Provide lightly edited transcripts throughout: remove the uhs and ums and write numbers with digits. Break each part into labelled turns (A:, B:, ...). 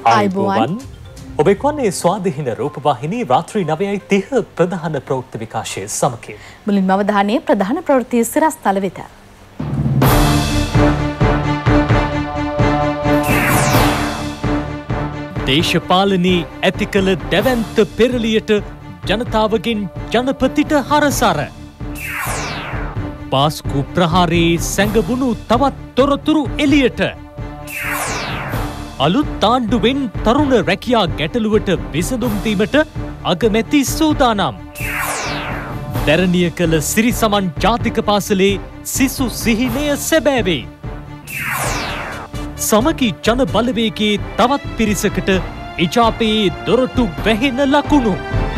A: ආයුබෝවන් ඔබ එක්වන්නේ ස්වාධීන රූපවාහිනී රාත්‍රී 9:30 ප්‍රධාන ප්‍රවෘත්ති විකාශය සමගින්
B: මුලින්ම අවධානය ප්‍රධාන ප්‍රවෘත්ති සිරස්තල වෙත.
A: දේශපාලනී ඇති කළ දැවැන්ත පෙරළියට ජනතාවගෙන් ජනපතිට හරසර. පාස්කු ප්‍රහාරයේ සැඟවුණු තවත් තොරතුරු එළියට. අලුත් ආණ්ඩුවෙන් තරුණ රැකියා ගැටලුවට විසඳුම් දීමට අගමැති සූදානම්. දැරණිය කළ සිරිසමන් ජාතික පාසලේ සිසු සිහිනය සැබෑවේ. සමගි ජන බලවේගයේ තවත් පිරිසකට එජාපයේ දොරටු වැහෙන ලකුණු.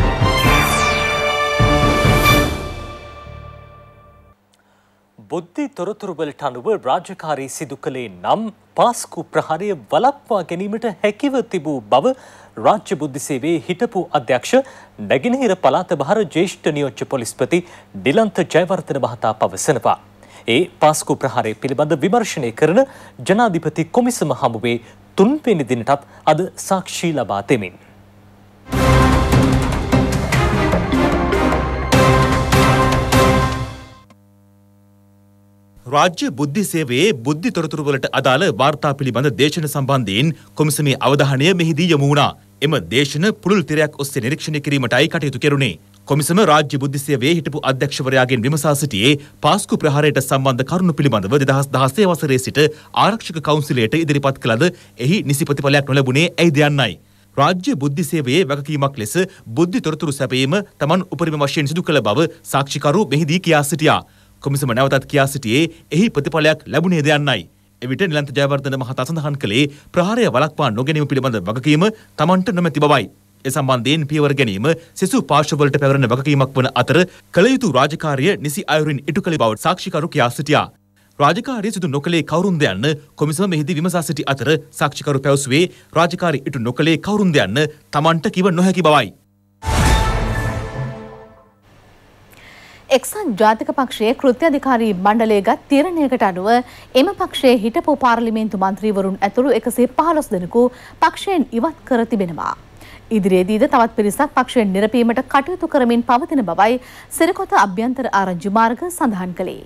A: බුද්ධි තොරතුරුවලට අනුව රාජකාරී සිදු කළේ නම් පාස්කු ප්‍රහාරය වළක්වා ගැනීමට හැකිව තිබූ බව රාජ්‍ය බුද්ධි සේවයේ හිටපු අධ්‍යක්ෂ නැගෙනහිර පළාත බහර ජ්‍යෙෂ්ඨ නියෝජ්‍ය පොලිස්පති ඩිලන්ත ජයවර්ධන මහතා පවසනවා. ඒ පාස්කු ප්‍රහාරය පිළිබඳ විමර්ශනය කරන ජනාධිපති කොමිසම හමුවේ 3 වෙනි දිනටත් අද සාක්ෂි ලබා දෙමින්
C: රාජ්‍ය බුද්ධි සේවයේ බුද්ධි තොරතුරු වලට අදාළ වාර්තා පිළිබඳ දේශන සම්බන්ධයෙන් කොමිසමේ අවධානය මෙහිදී යොමු වුණා. එම දේශන පුළුල් තිරයක් ඔස්සේ නිරීක්ෂණය කිරීමටයි කටයුතු කෙරුණේ. කොමිසම රාජ්‍ය බුද්ධි සේවයේ හිටපු අධ්‍යක්ෂවරයාගෙන් විමසා සිටියේ පාස්කු ප්‍රහාරයට සම්බන්ධ කරුණු පිළිබඳව 2016 වසරේ සිට ආරක්ෂක කවුන්සිලයට ඉදිරිපත් කළද එහි නිසි ප්‍රතිඵලයක් නොලැබුණේ ඇයිද යන්නයි. රාජ්‍ය බුද්ධි සේවයේ වගකීමක් ලෙස බුද්ධි තොරතුරු සැපයීම තමන් උපරිම වශයෙන් සිදු කළ බව සාක්ෂිකරු මෙහිදී කියා සිටියා. කොමිසම නැවතත් කියා සිටියේ එහි ප්‍රතිඵලයක් ලැබුණේද යන්නයි. එවිට නිලන්ත ජයවර්ධන මහතා සඳහන් කළේ ප්‍රහාරය වළක්වා නොගැනීම පිළිබඳ වගකීම තමන්ට නොමැති බවයි. ඒ සම්බන්ධයෙන් පියවර ගැනීම සිසු පාර්ශවවලට පැවරෙන වගකීමක් වන අතර කළ යුතු රාජකාරිය නිසි අයුරින් ඉටු කළ බව සාක්ෂිකරු කියා සිටියා. රාජකාරිය සිදු නොකළේ කවුරුන්ද යන්න කොමිසම මෙහිදී විමසා සිටි අතර සාක්ෂිකරු පැවසුවේ රාජකාරිය ඉටු නොකළේ කවුරුන්ද යන්න තමන්ට කිව නොහැකි බවයි.
B: එක්සත් ජාතික පක්ෂයේ කෘත්‍යාධිකාරී මණ්ඩලයේගත් තීරණයකට අනුව එම පක්ෂයේ හිටපු පාර්ලිමේන්තු මන්ත්‍රීවරුන් ඇතුළු 115 දෙනෙකු පක්ෂයෙන් ඉවත් කර තිබෙනවා. ඉදිරියේදීද තවත් පිරිසක් පක්ෂයෙන් නිරපීමට කටයුතු කරමින් පවතින බවයි සිරකොත අභ්‍යන්තර ආරංචි මාර්ග සඳහන් කළේ.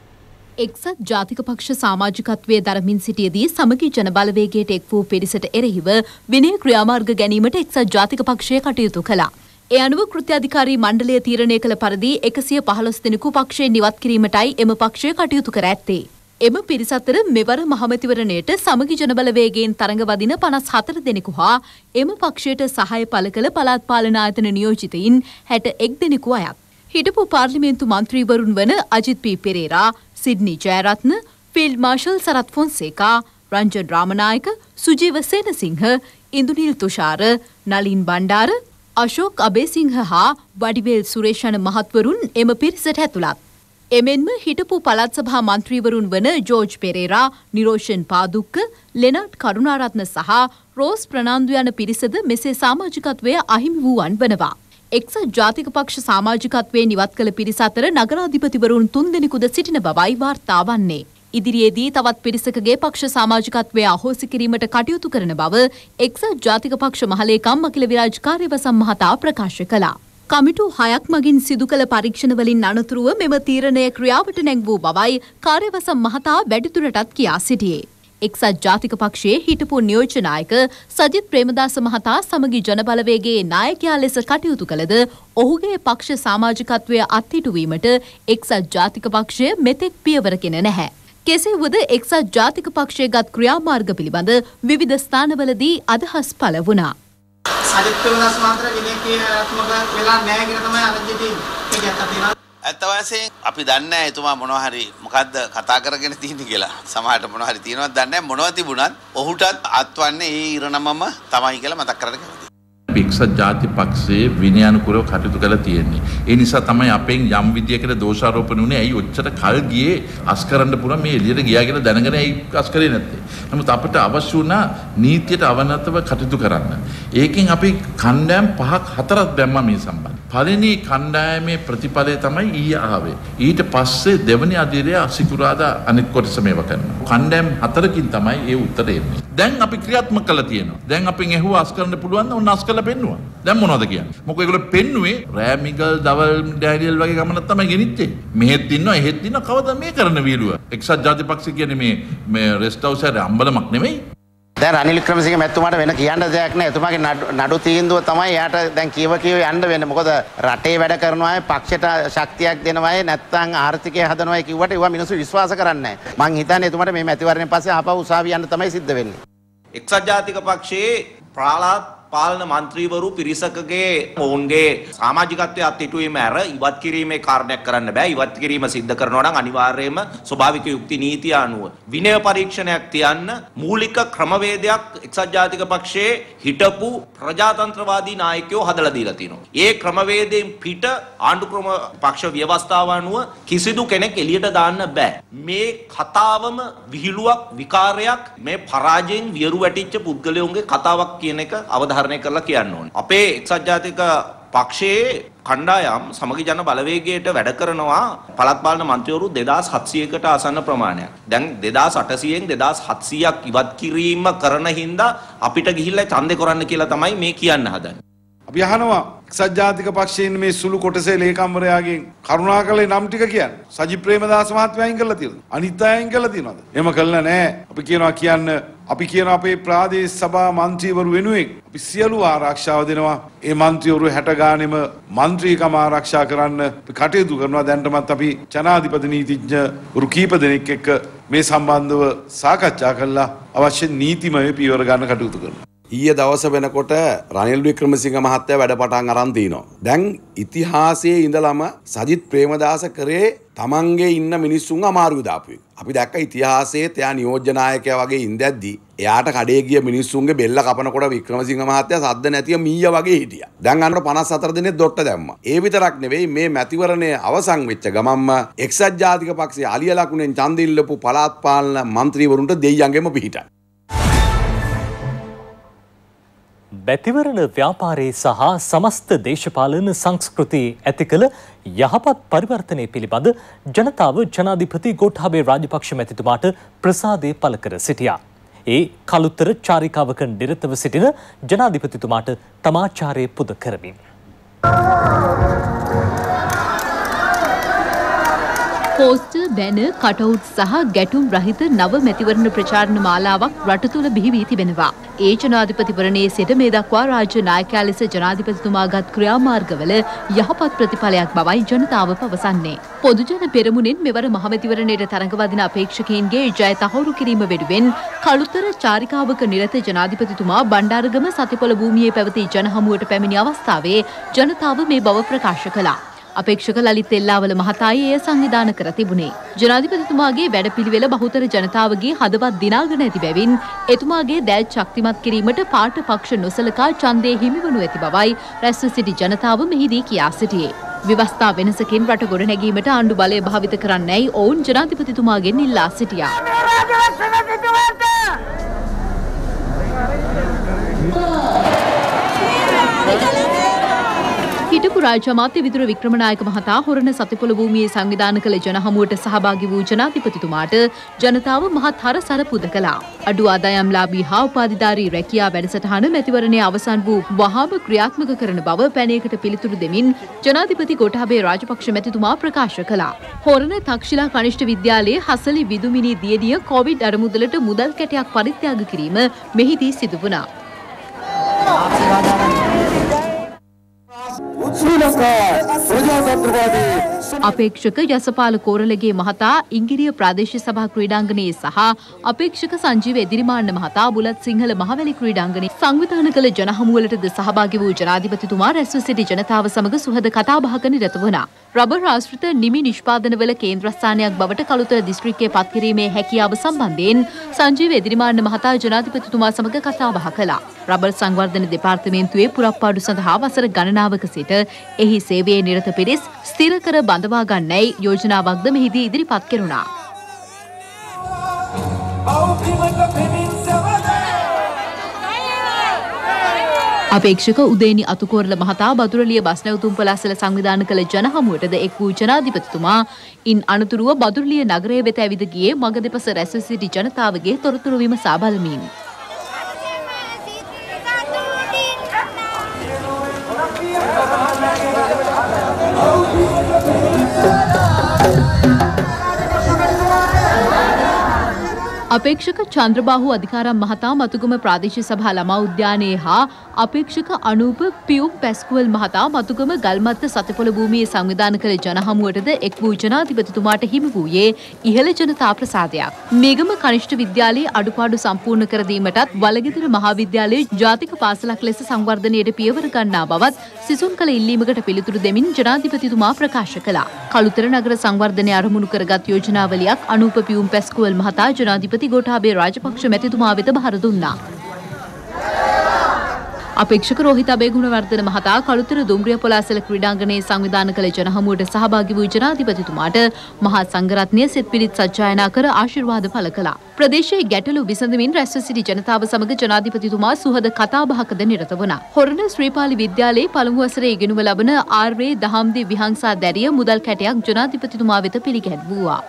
D: එක්සත් ජාතික පක්ෂ සමාජිකත්වයේ දරමින් සිටියේදී සමගි ජන බලවේගයට එක් වූ පිරිසට එරෙහිව විනය ක්‍රියාමාර්ග ගැනීමට එක්සත් ජාතික පක්ෂය කටයුතු කළා. ඒ අනුව කෘත්‍යාධිකාරී මණ්ඩලය තීරණය කළ පරිදි 115 දෙනෙකු පක්ෂයෙන් ඉවත් කිරීමටයි එම පක්ෂය කටයුතු කර ඇත්තේ. එම පිරිස අතර මෙවර මහමැතිවරණයට සමගි ජන බලවේගයෙන් තරඟ වදින 54 දෙනෙකු හා එම පක්ෂයට සහාය පළ කළ පළාත් පාලන ආයතන නියෝජිතයින් 61 දෙනෙකු අයත්. හිටපු පාර්ලිමේන්තු මන්ත්‍රීවරුන් වන Ajith P Perera, Sidney Jayaratne, field marshal Sarath Fonseka, Ranjan Ramanayake, Sujeewa Senasinghe, Indunil Thushara, Nalin Bandara, Ashok Abeysinghe හා වඩිවේල් සුරේෂ් යන මහත්වරුන් එම පිරිසට ඇතුළත්. එමෙන්ම හිටපු පළාත් සභා මන්ත්‍රීවරුන් වන ජෝර්ජ් පෙරේරා, නිරෝෂන් පාදුක්ක, ලෙනට් කරුණාරත්න සහ රෝස් ප්‍රනාන්දු යන පිරිසද මෙසේ සමාජිකත්වය අහිමි වූවන් වනවා. එක්සත් ජාතික පක්ෂ සමාජිකත්වයෙන් ඉවත් කළ පිරිස අතර නගරාධිපතිවරුන් 3 දෙනෙකුද සිටින බවයි වාර්තා වන්නේ. ඉදිරියේදී තවත් පිරිසකගේ පක්ෂ සමාජිකත්වය අහෝසි කිරීමට කටයුතු කරන බව එක්සත් ජාතික පක්ෂ මහලේකම් අකිල විරාජ් කාර්යවසම් මහතා ප්‍රකාශ කළා. කමිටු 6ක් මගින් සිදු කළ පරීක්ෂණ වලින් අනතුරුව මෙම තීරණය ක්‍රියාවට නැංවූ බවයි කාර්යවසම් මහතා වැඩිදුරටත් කියා සිටියේ. එක්සත් ජාතික පක්ෂයේ හිටපු නියෝජ්‍ය නායක සජිත් ප්‍රේමදාස මහතා සමගි ජන බලවේගයේ නායකයා ලෙස කටයුතු කළද ඔහුගේ පක්ෂ සමාජිකත්වය අත්හිටුවීමට එක්සත් ජාතික පක්ෂය මෙතෙක් පියවරගෙන නැහැ. කෙසේ වුවද එක්සත් ජාතික පක්ෂයේ ගත් ක්‍රියාමාර්ග පිළිබඳ විවිධ ස්ථානවලදී අදහස් පළ වුණා.
E: සජිත් ප්‍රේමදාස මහතා විනය ක්‍රියාත්මක වෙලා නැහැ කියලා තමයි අරජිතේ කියන්න තියෙනවා. ඇත්ත වශයෙන් අපි දන්නේ නැහැ එතුමා මොනවා හරි මොකද්ද කතා කරගෙන තියෙන්නේ කියලා. සමහරට මොනවා හරි තියෙනවද දන්නේ නැහැ. මොනවා තිබුණත් ඔහුටත් අත්වන්නේ ඒ ඉරණමම තමයි කියලා මතක් කරගන්න කැමතියි.
F: එක්සත් ජාතික පක්ෂයේ විනයානුකූලව කටයුතු කරලා තියෙන්නේ. ඒ නිසා තමයි අපෙන් යම් විදියකට දෝෂාරෝපණ වුණේ. ඇයි ඔච්චර කල් ගියේ අස් කරන්න පුළුවන් මේ එළියට ගියා කියලා දැනගෙන ඇයි අස් කරේ නැත්තේ. නමුත් අපිට අවශ්‍ය වුණා නීතියට අවනතව කටයුතු කරන්න. ඒකෙන් අපි කණ්ඩායම් 5ක් 4ක් දැම්මා මේ සම්බන්ධයෙන්. පළවෙනි කණ්ඩායමේ ප්‍රතිඵලය තමයි ඊයේ ආවේ. ඊට පස්සේ දෙවනි අදියරේ අසිකුරාදා අනිත් කොටස මේව කරනවා. කණ්ඩායම් 4කින් තමයි ඒ උත්තරේ එන්නේ. දැන් අපි ක්‍රියාත්මක කළා තියෙනවා. දැන් අපෙන් ඇහුවා අස් කරන්න පුළුවන් නම් ඔන්න අස් කරලා පෙන්නුවා. දැන් මොනවද කියන්නේ? මොකද ඒගොල්ලෝ පෙන්නුවේ රෑමිගල් දවල් ඩෑනියල් වගේ ගමනක් තමයි ගෙනිච්චේ. මෙහෙත් ඉන්නවා එහෙත් ඉන්නවා කවදා මේ කරන වීලුව. එක්සත් ජාතික පක්ෂය කියන්නේ මේ රෙස්ට් හවුස් එකේ අම්බලමක් නෙමෙයි.
E: දැන් රනිල් වික්‍රමසිංහ මැතිතුමාට වෙන කියන්න දෙයක් නැහැ. එතුමාගේ නඩු තීන්දුව තමයි යාට දැන් කීව යන්න වෙන්නේ. මොකද රටේ වැඩ කරනවා අය පක්ෂයට ශක්තියක් දෙනවා අය නැත්නම් ආර්ථිකය හදනවා අය කිව්වට ඒවා මිනිස්සු විශ්වාස කරන්නේ නැහැ. මං හිතන්නේ එතුමාට මේ මැතිවරණයෙන් පස්සේ ආපහු උසාවිය යන්න තමයි සිද්ධ වෙන්නේ.
G: එක්සත් ජාතික පක්ෂයේ ප්‍රාලාත් පාලන මන්ත්‍රීවරු පිරිසකගේ ඔවුන්ගේ සමාජිකත්වයේ අත්හිටුවීම ඇර ඉවත් කිරීමේ කාරණයක් කරන්න බෑ. ඉවත් කිරීම සිද්ධ කරනවා නම් අනිවාර්යයෙන්ම ස්වභාවික යුක්ති නීතිය අනුව විනය පරීක්ෂණයක් තියන්න මූලික ක්‍රමවේදයක් එක්සත් ජාතික පක්ෂයේ හිටපු ප්‍රජාතන්ත්‍රවාදී නායකයෝ හදලා දීලා තිනවා. ඒ ක්‍රමවේදයෙන් පිට ආණ්ඩුක්‍රම පක්ෂ ව්‍යවස්ථාව අනුව කිසිදු කෙනෙක් එළියට දාන්න බෑ. මේ කතාවම විහිළුවක් විකාරයක් මේ පරාජයෙන් වියරු වැටිච්ච පුද්ගලයන්ගේ කතාවක් කියන එක අවධාරණය කරලා කියන්න ඕනේ. අපේ එක්සත් ජාතික පක්ෂයේ කණ්ඩායම් සමගි ජන බලවේගයට වැඩ කරනවා පළාත් පාලන මන්ත්‍රීවරු 2700කට ආසන්න ප්‍රමාණයක්. දැන් 2800න් 2700ක් ඉවත් කිරීම කරන හින්දා අපිට ගිහිල්ලා ඡන්දේ කරන්න කියලා තමයි මේ කියන්න හදන්නේ.
H: අපි අහනවා එක්සත් ජාතික පක්ෂයෙන් මේ සුළු කොටසේ ලේකම්වරයාගෙන් කරුණාකරලා නම් ටික කියන්න. සජිත් ප්‍රේමදාස මහත්මයා අයින් කරලා තියෙනවා. අනිත් අය අයින් කරලා තියෙනවද? එහෙම කළා නෑ. අපි කියනවා අපේ ප්‍රාදේශ සභා මන්ත්‍රීවරු වෙනුවෙන් අපි සියලු ආරක්ෂාව දෙනවා. ඒ මන්ත්‍රීවරු 60 ගානෙම මන්ත්‍රීකම ආරක්ෂා කරන්න කටයුතු කරනවා. දැනටමත් අපි ජනාධිපති නීතිඥවරු කීප දෙනෙක් එක්ක මේ සම්බන්ධව සාකච්ඡා කරලා අවශ්‍ය නීතිමය පියවර ගන්න කටයුතු කරනවා.
I: ඊයේ දවස වෙනකොට රනිල් වික්‍රමසිංහ මහත්තයා වැඩ පටන් අරන් තිනවා. දැන් ඉතිහාසයේ ඉඳලම සජිත් ප්‍රේමදාස කරේ තමන්ගේ ඉන්න මිනිස්සුන් අමාරුව දාපු එක. අපි දැක්ක ඉතිහාසයේ එයා නියෝජ්‍ය නායකයා වගේ ඉඳද්දි එයාට කඩේ ගිය මිනිස්සුන්ගේ බෙල්ල කපනකොට වික්‍රමසිංහ මහත්තයා සද්ද නැතිව මීයා වගේ හිටියා. දැන් අන්න 54 දිනේ දොට්ට දැම්මා. ඒ විතරක් නෙවෙයි මේ මැතිවරණය අවසන් වෙච්ච ගමන්ම එක්සත් ජාතික පක්ෂයේ අලිය ලකුණෙන් ඡන්ද ඉල්ලපු පළාත් පාලන മന്ത്രിවරුන්ට දෙයියන්ගෙම පිහිටයි.
A: මැතිවරණ ව්‍යාපාරයේ සහ සමස්ත දේශපාලන සංස්කෘතියේ ඇති කළ යහපත් පරිවර්තනය පිළිබඳ ජනතාව ජනාධිපති ගෝඨාභය රාජපක්ෂ මැතිතුමාට ප්‍රසාදය පළ කර සිටියා. ඒ කළුතර චාරිකාවක නිරතව සිටින ජනාධිපතිතුමාට තමාචාරය පුද කරමින්.
D: පෝස්ටර් බැනර් කටවුට් සහ ගැටුම් රහිත නව මැතිවරණ ප්‍රචාරණ මාලාවක් රට තුළ බිහි වී තිබෙනවා. ඒ ජනාධිපතිවරණයේ සිට මේ දක්වා රාජ්‍ය නායකයා ලෙස ජනාධිපතිතුමාගත් ක්‍රියාමාර්ගවල යහපත් ප්‍රතිඵලයක් බවයි ජනතාව පවසන්නේ. පොදුජන පෙරමුණෙන් මෙවර මහමැතිවරණයට තරඟවදින අපේක්ෂකයින්ගේ ජය තහවුරු කිරීම වෙනුවෙන් කළුතර චාරිකාවක නිරත ජනාධිපතිතුමා බණ්ඩාරගම සතිපොළ භූමියේ පැවති ජනහමුවට පැමිණි අවස්ථාවේ ජනතාව මේ බව ප්‍රකාශ කළා. අපේක්ෂක ලලිත් එල්ලාවල මහතායි එය සංවිධාන කර තිබුණේ. ජනාධිපතිතුමාගේ වැඩපිළිවෙල බහුතර ජනතාවගේ හදවත් දිනාගෙන ඇති බැවින් එතුමාගේ දැල් ශක්තිමත් කිරීමට පාට පක්ෂ නොසලකා ඡන්දය හිමිවනු ඇති බවයි රැස්ව සිටි ජනතාව මෙහිදී කියා සිටියේ. ව්‍යවස්ථා වෙනසකින් රට ගොඩනැගීමට ආණ්ඩු බලය භාවිත කරන්නැයි ඔවුන් ජනාධිපතිතුමාගෙන් ඉල්ලා සිටියා. හිටපු රාජ්‍ය අමාත්‍ය විදුර වික්‍රමනායක මහතා හොරණ සතිපොළ භූමියේ සංවිධාන කළ ජනහමුවට සහභාගී වූ ජනාධිපතිතුමාට ජනතාව මහත් හරසර පුද කළා. අඩු ආදායම්ලාභී හා උපාධිධාරී රැකියා වැඩසටහන මැතිවරණයේ අවසන් වූ වහාම ක්‍රියාත්මක කරන බව පැනයකට පිළිතුරු දෙමින් ජනාධිපති ගෝඨාභය රාජපක්ෂ මැතිතුමා ප්‍රකාශ කළා. හොරණ තක්ෂිලා කනිෂ්ඨ විද්‍යාලයේ හසලි විදුමිනී දියණිය කොවිඩ් අරමුදලට මුදල් කැටයක් පරිත්‍යාග කිරීම මෙහිදී සිදු වුණා. අපේක්ෂක යසපාල කෝරළගේ මහතා ඉංගිරිය ප්‍රාදේශීය සභා ක්‍රීඩාංගණයේ සහ අපේක්ෂක සංජීව එදිරිමාන්න මහතා බුලත් සිංහල මහවැලි ක්‍රීඩාංගණයේ සංවිධාන කළ ජනහමුවලටද සහභාගී වූ ජනාධිපතිතුමා රැස්ව සිටි ජනතාව සමග සුහද කතාබහක නිරත වුණා. රබර් ආශ්‍රිත නිමි නිෂ්පාදනවල කේන්ද්‍රස්ථානයක් බවට කළුතර දිස්ත්‍රික්කයේ පත් කිරීමේ හැකියාව සම්බන්ධයෙන් සංජීව එදිරිමාන්න මහතා ජනාධිපතිතුමා සමග කතාබහ කළා. රබර් සංවර්ධන දෙපාර්තමේන්තුවේ පුරප්පාඩු සඳහා වසර ගණනාවක සිට එහි සේවයේ නිරත පිරිස් ස්ථිර කර බඳවා ගන්නයි යෝජනාවක්ද මෙහිදී ඉදිරිපත් කෙරුණා. අපේක්ෂක උදේනි අතුකෝරළ මහතා බදුරලිය බස් නැවතුම් පලාසල සංවිධානය කළ ජනහමුවටද එක් වූ ජනාධිපතිතුමා ඉන් අනතුරුව බදුරලිය නගරය වෙත ඇවිද ගියේ මග දෙපස රැස්ව සිටි ජනතාවගේ තොරතුරු විමසා බලමින්. අපේක්ෂක චන්ද්‍රබාහු අධිකාරම් මහතා මතුගම ප්‍රාදේශීය සභා ළමා උද්‍යානයේ හා අපේක්ෂක අනූප පියුම් පැස්කුවල් මහතා මතුගම ගල්මත්ත සතපොළ භූමියේ සංවිධානය කළ ජනහමුවටද එක් වූ ජනාධිපතිතුමාට හිමි වූයේ ඉහළ ජනතා ප්‍රසාදයක්. මේගම කනිෂ්ඨ විද්‍යාලයේ අඩුපාඩු සම්පූර්ණ කර දීමටත් වලගෙදර මහාවිද්‍යාලයේ ජාතික පාසලක් ලෙස සංවර්ධනයට පියවර ගන්නා බවත් සිසුන් කළ ඉල්ලීමකට පිළිතුරු දෙමින් ජනාධිපතිතුමා ප්‍රකාශ කළා. කළුතර නගර සංවර්ධනය අරමුණු කරගත් යෝජනාවලියක් අනූප පියුම් පැස්කුවල් මහතා ජනාධිපති ගෝඨාභය රාජපක්ෂ මැතිතුමා වෙත බහර දුන්නා. අපේක්ෂක රෝහිත අබේගුණවර්ධන මහතා කළුතර දුම්රිය පොලාසල ක්‍රීඩාංගණයේ සංවිධානය කළ ජනහමුවට සහභාගී වූ ජනාධිපතිතුමාට මහා සංඝරත්නය සෙත් පිළිත් සජ්ජායනා කර ආශිර්වාද පළ කළා. ප්‍රදේශයේ ගැටලු විසඳමින් රැස්ව සිටි ජනතාව සමග ජනාධිපතිතුමා සුහද කතාබහකද නිරත වුණා. හොරණ ශ්‍රීපාලි විද්‍යාලයේ පළමු වසරේ ඉගෙනුම ලබන ආර්.ඒ. දහම්දි විහංසා දැරිය මුදල් කැටයක් ජනාධිපතිතුමා වෙත පිළිගැන්වුවා.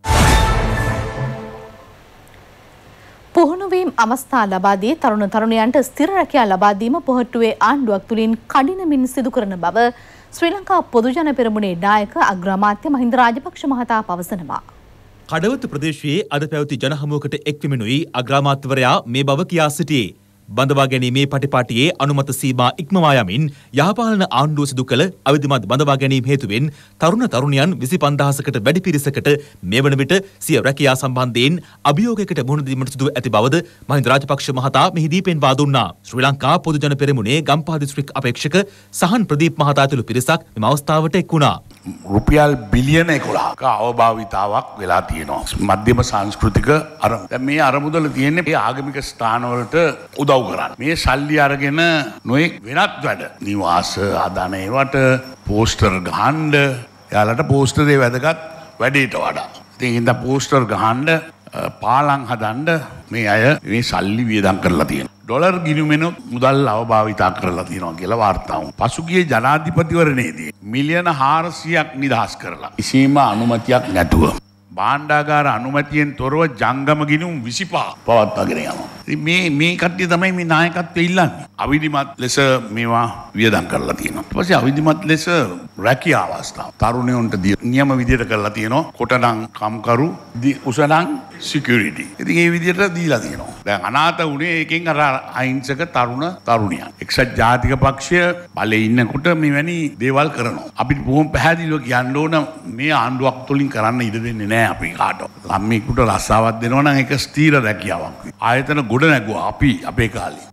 B: පුහුණුවීම් අවස්ථා ලබා දී තරුණ තරුණියන්ට ස්ථිර රැකියාව ලබා දීම පොහොට්ටුවේ ආණ්ඩුවක් තුලින් කඩිනමින් සිදු කරන බව ශ්‍රී ලංකා පොදුජන පෙරමුණේ නායක අග්‍රාමාත්‍ය මහින්ද රාජපක්ෂ මහතා පවසනවා.
C: කඩවත ප්‍රදේශයේ අද පැවති ජනහමුවකට එක්වෙමිනුයි අග්‍රාමාත්‍යවරයා මේ බව කියා සිටියේ. බඳවා ගැනීමේ පටිපාටියේ අනුමත සීමා ඉක්මවා යමින් යහපාලන ආණ්ඩුව සිදු කළ අවිධිමත් බඳවා ගැනීම හේතුවෙන් තරුණ තරුණියන් 25000කට වැඩි පිරිසකට මේ වන විට සිය රැකියා සම්බන්ධයෙන් අභියෝගයකට මුහුණ දීමට සිදු ඇති බවද මහින්ද රාජපක්ෂ මහතා මෙහිදී පෙන්වා දුන්නා. ශ්‍රී ලංකා පොදුජන පෙරමුණේ ගම්පහ දිස්ත්‍රික් අපේක්ෂක සහන් ප්‍රදීප් මහතා ඇතුළු පිරිසක් මෙම අවස්ථාවට එක් වුණා.
J: රුපියල් බිලියන 11ක අවභාවිතාවක් වෙලා තියෙනවා. මධ්‍යම සංස්කෘතික දැන් මේ අරමුදල තියෙන්නේ මේ ආගමික ස්ථානවලට උදව් කරන්න. මේ සල්ලි අරගෙන නොයෙක් වෙනත් වැඩ නිවාස ආදාන ඒවට පෝස්ටර් ගහන්න එයාලට පෝස්ටරේ වැදගත් වැඩේට වඩා. ඉතින් ඉඳ පෝස්ටර් ගහන්න පාලම් හදන්න මේ අය මේ සල්ලි වියදම් කරලා තියෙනවා. ඩොලර් ගිණුමෙන මුදල් අවභාවිතා කරලා තියෙනවා කියලා වාර්තා වුණා. පසුගිය ජනාධිපතිවරණයේදී මිලියන 400ක් නිදහස් කරලා කිසිම අනුමැතියක් නැතුව භාණ්ඩාගාර අනුමැතියෙන් තොරව ජංගම ගිණුම් 25 පවත්වාගෙන යනවා. ඉතින් මේ කට්ටිය තමයි මේ නායකත්වය ඉල්ලන්නේ. අවිධිමත් ලෙස මේවා වියදම් කරලා තියෙනවා. ඊට පස්සේ අවිධිමත් ලෙස රැකියා අවස්ථාව තරුණයන්ට නියම විදියට කරලා තියෙනවා. කොටනම් කම්කරු උසනම් සිකියුරිටි. ඉතින් මේ විදියට දීලා තියෙනවා. දැන් අනාථ වුණේ එකෙන් අර අහිංසක තරුණ තරුණියන්. එක්සත් ජාතික පක්ෂය බලේ ඉන්නකොට මෙවැනි දේවල් කරනවා. අපිට බොහොම පැහැදිලිව කියන්න ඕන මේ ආණ්ඩුවක් තුලින් කරන්න ඉඩ දෙන්නේ නැහැ අපි කාටවත්. ළමයෙකුට රස්සාවක් දෙනවා නම් ඒක ස්ථීර රැකියාවක්. ආයතන ගොඩ නැගුවා අපි අපේ කාලේ.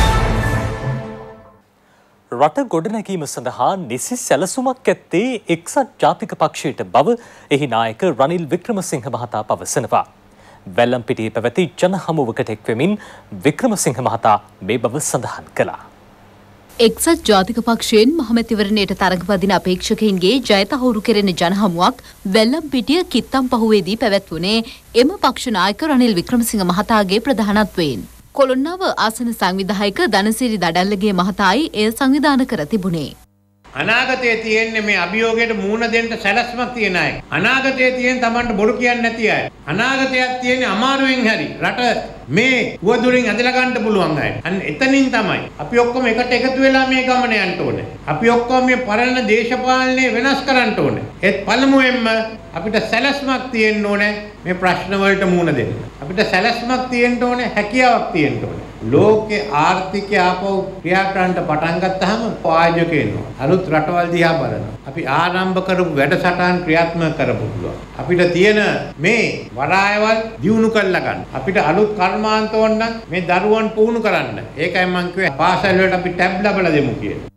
A: රට ගොඩනැගීම සඳහා නිසි සැලසුමක් ඇත්තේ එක්සත් ජාතික පක්ෂයට බව එහි නායක රනිල් වික්‍රමසිංහ මහතා පවසනවා. වැල්ලම්පිටියේ පැවති ජනහමුවකට එක්වෙමින් වික්‍රමසිංහ මහතා මේ බව සඳහන් කළා.
D: එක්සත් ජාතික පක්ෂයෙන් මහමැතිවරණයට තරඟපදින අපේක්ෂකයින්ගේ ජයතහවුරු කෙරෙන ජනහමුවක් වැල්ලම්පිටිය කිත්තම්පහුවේදී පැවැත්වුණේ එම පක්ෂ නායක රනිල් වික්‍රමසිංහ මහතාගේ ප්‍රධානත්වයෙන්. කොළොන්නාව ආසන සංවිධායක ධනසිරි දඩල්ලගේ මහතායි එය සංවිධානය කර තිබුණේ.
K: අනාගතයේ තියෙන්නේ මේ අභියෝගයට මුහුණ දෙන්න සැලැස්මක් තියෙන අය. අනාගතයේ තියෙන Tamanට බොරු කියන්නේ නැති අය. අනාගතයක් තියෙන්නේ අමාරුවෙන් හරි රට මේ උවදුරින් ඇදලා ගන්න පුළුවන් අය. අන්න එතනින් තමයි අපි ඔක්කොම එකට එකතු වෙලා මේ ගමන යන්න ඕනේ. අපි ඔක්කොම මේ පරණ දේශපාලනය වෙනස් කරන්න ඕනේ. ඒත් පළමුවෙන්ම අපිට සැලැස්මක් තියෙන්න ඕනේ මේ ප්‍රශ්න වලට මුහුණ දෙන්න. අපිට සැලැස්මක් තියෙන්න ඕනේ, හැකියාවක් තියෙන්න ඕනේ. ලෝකේ ආර්ථිකය ආපහු ක්‍රියා කරන්න පටන් ගත්තාම ආයෝජකයන්ව අලුත් රටවල් දිහා බලනවා. අපි ආරම්භ කරපු වැඩසටහන් ක්‍රියාත්මක කරපු පුළුවන්. අපිට තියෙන මේ වරායවල් දියුණු කරලා ගන්න. අපිට අලුත් කර්මාන්ත ඕන නම් මේ දරුවන් පුහුණු කරන්න. ඒකයි මම කිව්වේ පාසල් වලට අපි ටැබ් ලබලා දෙමු කියලා.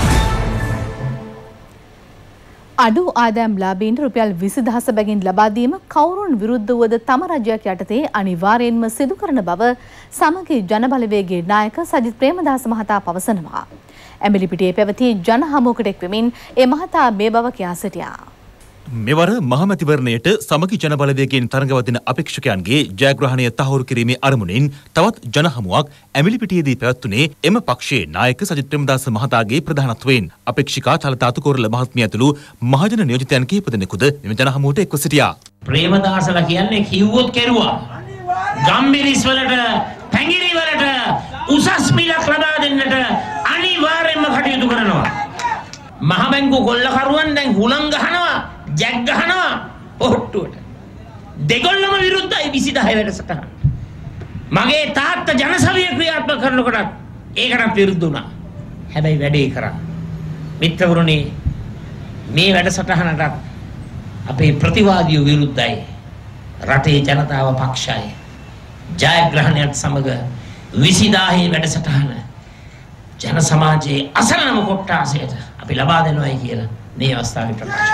B: අඩු ආදායම් ලාභීන්ට රුපියල් 20000 බැගින් ලබා දීම කවුරුන් විරුද්ධ වුවද තම රජයක් යටතේ අනිවාර්යෙන්ම සිදු කරන බව සමගි ජනබලවේගයේ නායක සජිත් ප්‍රේමදාස මහතා පවසනවා. ඇඹිලිපිටියේ පැවති ජනහමුවකට එක්වෙමින් ඒ මහතා මේ බව කියා සිටියා.
C: මෙවර මහමැතිවරණයට සමගි ජනබලවේගයෙන් තරඟවදින අපේක්ෂකයන්ගේ ජයග්‍රහණය තහවුරු කිරීමේ අරමුණින් තවත් ජනහමුවක් ඇමිලිපිටියේදී පැවැත්වුණේ එම පක්ෂයේ නායක සජිත් ප්‍රේමදාස මහතාගේ ප්‍රධානත්වයෙන්. අපේක්ෂිකා තලතාතු කොරළ මහත්මිය ඇතුළු මහජන නියෝජිතයන් කිහිප දෙනෙකුද මෙම ජනහමුවට එක්ව සිටියා.
L: ප්‍රේමදාසලා කියන්නේ කිව්වොත් කෙරුවා. ගම්බිරිස් වලට, පැංගිරි වලට උසස් මිලක් ලබා දෙන්නට අනිවාර්යයෙන්ම කටයුතු කරනවා. මහ බැංකු කොල්ලකරුවන් දැන් හුලං ගහනවා, ජැක් ගහනවා ඔට්ටුවට. දෙගොල්ලම විරුද්ධයි 26 වැඩසටහන. මගේ තාත්තා ජනසවිය ක්‍රියාත්මක කරනකොට ඒකටත් විරුද්ධ වුණා. හැබැයි වැඩේ කරා. මිත්‍රවරුනි, මේ වැඩසටහනට අපේ ප්‍රතිවාදියෝ විරුද්ධයි. රටේ ජනතාව පක්ෂයි. ජයග්‍රහණයත් සමග 20000 වැඩසටහන ජන සමාජයේ අසරණම කොට්ටාසයට අපි ලබා දෙනවායි කියලා මේ අවස්ථාවේ ප්‍රකාශ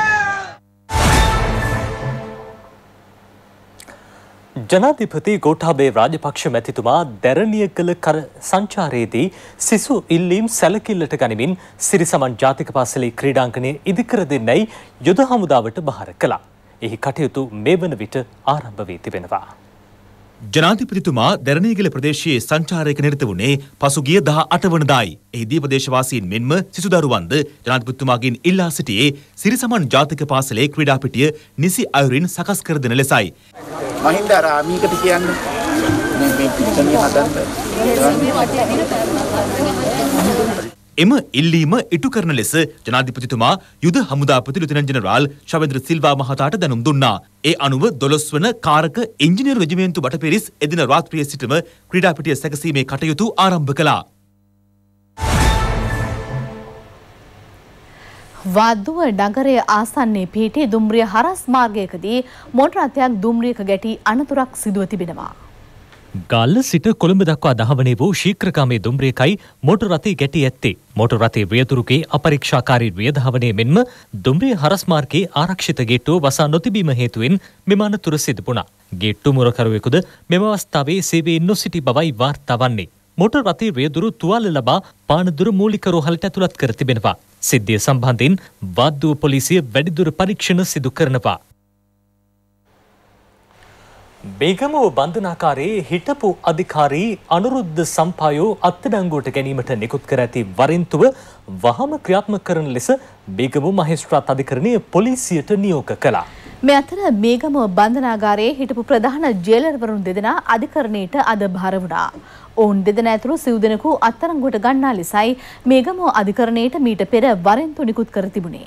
L: කරනවා.
A: ජනාධිපති ගෝඨාභය රාජපක්ෂ මැතිතුමා දැරණියකල කර සංචාරයේදී සිසු ඉල්ලීම් සැලකිල්ලට ගනිමින් සිරිසමන් ජාතික පාසලේ ක්‍රීඩාංගණය ඉදිකර දෙන්නයි යුද හමුදාවට බහර කළා. එහි කටයුතු මේ වන විට ආරම්භ වී තිබෙනවා.
C: ජනාධිපතිතුමා දැරණියගල ප්‍රදේශයේ සංචාරයක නිරත වුණේ පසුගිය 18 වනදායි. එහිදී ප්‍රදේශවාසීන් මෙන්ම සිසු දරුවන්ද ජනාධිපතිතුමාගෙන් ඉල්ලා සිටියේ සිරිසමන් ජාතික පාසලේ ක්‍රීඩා පිටිය නිසි අයුරින් සකස් කර දෙන ලෙසයි.
M: මහින්ද ආමීකට කියන්නේ මේ පිටකණිය හදන්න.
C: එම ඉල්ලීම ඉටු කරන ලෙස ජනාධිපතිතුමා යුද හමුදාපති ලෙතනන්ට් ජෙනරාල් ශවේන්ද්‍ර සිල්වා මහතාට දැනුම් දුන්නා. ඒ අනුව 12 වන කාරක ඉංජිනේරු රෙජිමේන්තු බටපිරිස් එදින රාත්‍රියේ සිටම ක්‍රීඩා පිටිය සැකසීමේ කටයුතු ආරම්භ කළා.
B: වද්දුව නගරයේ ආසන්නයේ පිහිටි දුම්රිය හරස් මාර්ගයකදී මොටර රථයක් දුම්රියක ගැටී අනතුරක් සිදුව තිබෙනවා.
A: ගල්ල සිට කොළඹ දක්වා දහවනේ වූ ශීඝ්‍රකාමී දුම්රියකයි මොටර රථය ගැටී ඇත්තේ. මොටර රථයේ රියදුරුගේ අපරීක්ෂාකාරී රියදහවනේ මෙන්ම දුම්රිය හරස් මාර්ගයේ ආරක්ෂිත ගේට්ටුව වසා නොතිබීම හේතුවෙන් මෙම අනතුර සිදු වුණා. ගේට්ටු මුරකරුවෙකුද මෙම අවස්ථාවේ සේවයේ නොසිටි බවයි වාර්තා වන්නේ. මොටර රථයේ රියදුරු තුවාල ලබා පානදුර මූලික රෝහලට ඇතුළත් කර තිබෙනවා. සිද්ධිය සම්බන්ධයෙන් වද්දුව පොලිසිය වැඩිදුර පරීක්ෂණ සිදු කරනවා. බේගමුව බන්ධනාකාරයේ හිටපු අධිකාරී අනුරුද්ධ සම්පායෝ අත්අඩංගුවට ගැනීමට නිකුත් කර ඇති වරෙන්තුව වහම ක්‍රියාත්මක කරන ලෙස බේගමුව මහේස්ත්‍රාත් අධිකරණය පොලිසියට නියෝග කළා.
B: මේ අතර මේගමුව බන්ධනාගාරයේ හිටපු ප්‍රධාන ජේලර්වරුන් දෙදෙනා අධිකරණයට අද භාර වුණා. ඔවුන් දෙදෙනා ඇතුළු සිව් දෙනෙකු අත්අඩංගුවට ගන්නා ලෙසයි මේගමුව අධිකරණයට මීට පෙර වරෙන්තු නිකුත් කර තිබුණේ.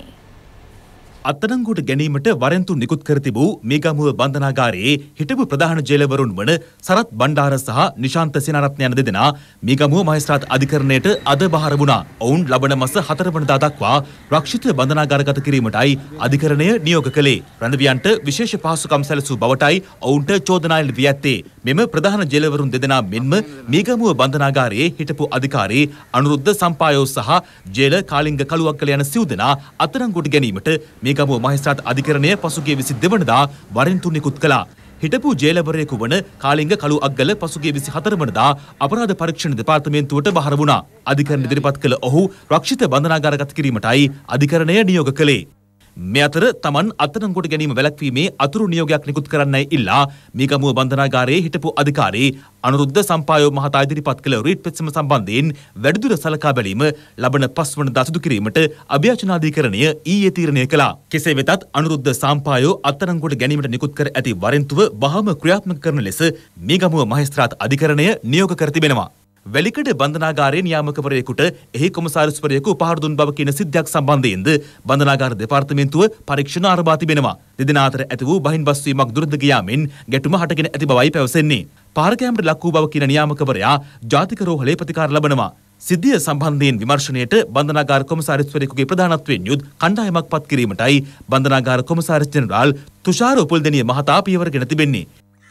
C: අත්අඩංගුවට ගැනීමට වරෙන්තු නිකුත් කර තිබූ මේගමුව බන්ධනාගාරයේ හිටපු ප්‍රධාන ජේලවරුන් වන සරත් බණ්ඩාර සහ නිශාන්ත සේනාරත්න යන දෙදෙනා මේගමුව මහේස්ත්‍රාත් අධිකරණයට අද බහර වුණා. ඔවුන් ලබන මාස 4 වෙනිදා දක්වා රක්ෂිත බන්ධනාගාරගත කිරීමටයි අධිකරණය නියෝග කළේ. රණවියන්ට විශේෂ පහසුකම් සැලසූ බවටයි ඔවුන්ට චෝදනා එල්ල වී ඇත්තේ. මෙම ප්‍රධාන ජේලවරුන් දෙදෙනා මෙන්ම මේගමුව බන්ධනාගාරයේ හිටපු අධිකාරී අනුරුද්ධ සම්පායෝ සහ ජේල කාලිංග කළුවක්කල යන සිව් දෙනා අත්අඩංගුවට ගැනීමට මේගමුව මහේස්ත්‍රාත් අධිකරණය පසුගිය 22 වෙනිදා වරෙන්තු නිකුත් කළා. හිටපු ජේලවරයෙකු වන කාලිංග කළු අග්ගල පසුගිය 24 වෙනිදා අපරාධ පරීක්ෂණ දෙපාර්තමේන්තුවට බහර වුණා. අධිකරණ ඉදිරිපත් කළ ඔහු රක්ෂිත බන්ධනාගාරගත කිරීමටයි අධිකරණය නියෝග කළේ. මේ අතර තමන් අත්අඩංගුවට ගැනීම වැළැක්වීමේ අතුරු නියෝගයක් නිකුත් කරන්නයි ඉල්ලා මේගමුව බන්ධනාගාරයේ හිටපු අධිකාරී අනුරුද්ධ සම්පායෝ මහතා ඉදිරිපත් කළ රීට් පෙත්සම සම්බන්ධයෙන් වැඩිදුර සලකා බැලීම ලබන 5 වෙනිදා සිදු කිරීමට අභියාචනාධිකරණය ඊයේ තීරණය කළා. කෙසේ වෙතත් අනුරුද්ධ සම්පායෝ අත්අඩංගුවට ගැනීමට නිකුත් කර ඇති වරෙන්තුව වහම ක්‍රියාත්මක කරන ලෙස මේගමුව මහේස්ත්‍රාත් අධිකරණය නියෝග කර තිබෙනවා. වැලිකඩ බන්ධනාගාරයේ නියාමකවරයෙකුට එහි කොමසාරිස්වරයෙකු පහර දුන් බව කියන සිද්ධියක් සම්බන්ධයෙන්ද බන්ධනාගාර දෙපාර්තමේන්තුව පරීක්ෂණ ආරම්භ තිබෙනවා. දෙදෙනා අතර ඇති වූ බහින්බස්වීමක් දුරදිග යාමෙන් ගැටුම හටගෙන ඇති බවයි පැවසෙන්නේ. පාර කැමරට ලක් වූ බව කියන නියාමකවරයා ජාතික රෝහලේ ප්‍රතිකාර ලබනවා. සිද්ධිය සම්බන්ධයෙන් විමර්ශනයට බන්ධනාගාර කොමසාරිස්වරයෙකුගේ ප්‍රධානත්වයෙන් යුත් කණ්ඩායමක් පත් කිරීමටයි බන්ධනාගාර කොමසාරිස් ජෙනරාල් තුෂාර උපුල්දෙනිය මහතා පියවරගෙන තිබෙන්නේ.